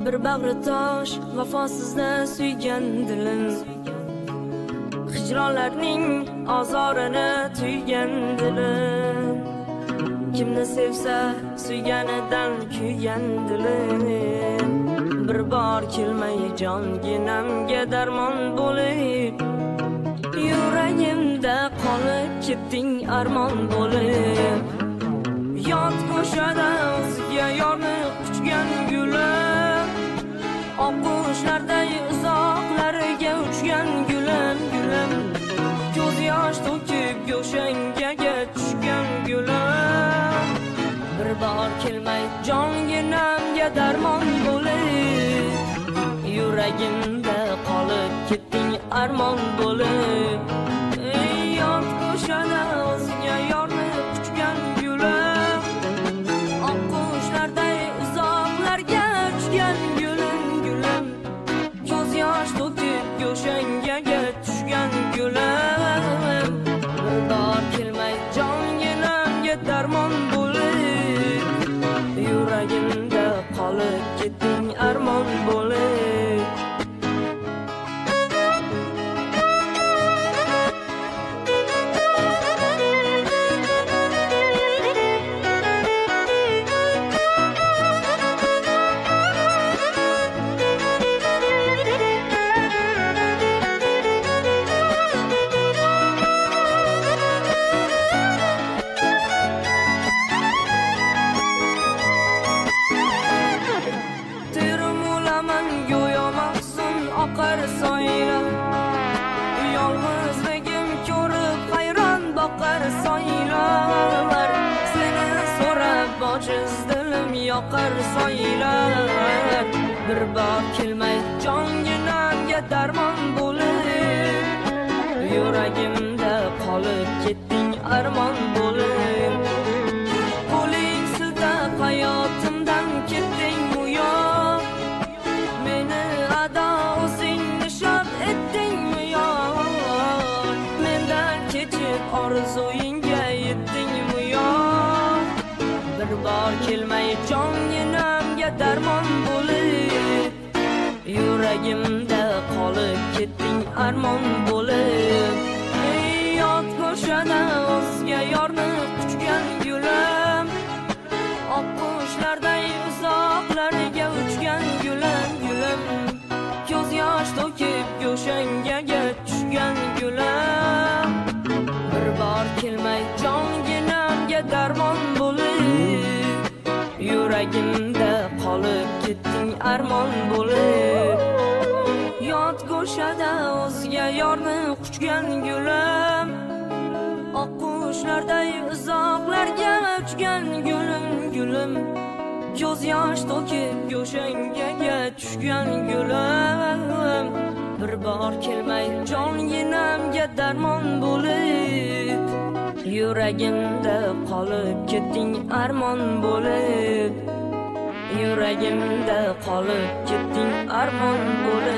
Bir bag'ri tosh vafosizda suygan dilim, hijronlarning azorini tuygan dilim. Kimni sevsa suyganidan kuygan dilim, bir bor kelmay jonginamga darmon bo'lib, yuragimda qolib ketding armon bo'lib. Yot ko'shada o'zga yorni quchgan gulim, oqqushlarday uzoqlarga uchgan gulim, gulim. Ko'z yosh to'kib go'shangaga tushgan gulim, bir bor kelmay jonginamga darmon bo'lib, yuragimda qolib ketding armon bo'lib. Yot ko'shada o'zga yorni quchgan gulim, oqqushlarday uzoqlarga uchgan gulim, gulim. Ko'z yosh to'kib go'shangaga tushgan gulim, bir bor kelmay jonginamga darmon bo'lib, yuragimda qolib ketding armon bo'lib. Oqar soylar, yolg'izligim ko'rib hayron boqar soylar. Seni so'rab ojiz dilim yoqar soylar, bir bor kelmay jonginamga darmon bo'lib, yuragimda qolib ketding armon bo'lib. Qo'ling siltab hayotimdan ketding buyon, meni ado orzuingga yetdingmi yo'q? Bir bor kelmay jonginamga darmon bo'lib, yuragimda qolib ketding armon bo'lib. Yot ko'shada o'zga yorni quchgan gulim, oqqushlarday uzoqlarga uchgan gulim, gulim. Ko'z yosh to'kib go'shangaga tushgan gulim, bir bor kelmay jonginamga darmon bo'lib, yuragimda qolib ketding armon bo'lib. Yot go'shada o'zga yorni quchgan gulim, oqqushlarday uzoqlarga uchgan gulim, gulim. Ko'z yosh to'kib go'shangaga tushgan gulim, bir bor kelmay jonginamga darmon bo'lib, yuragimda qolib ketding armon bo'lib, yuragimda qolib ketding armon bo'lib.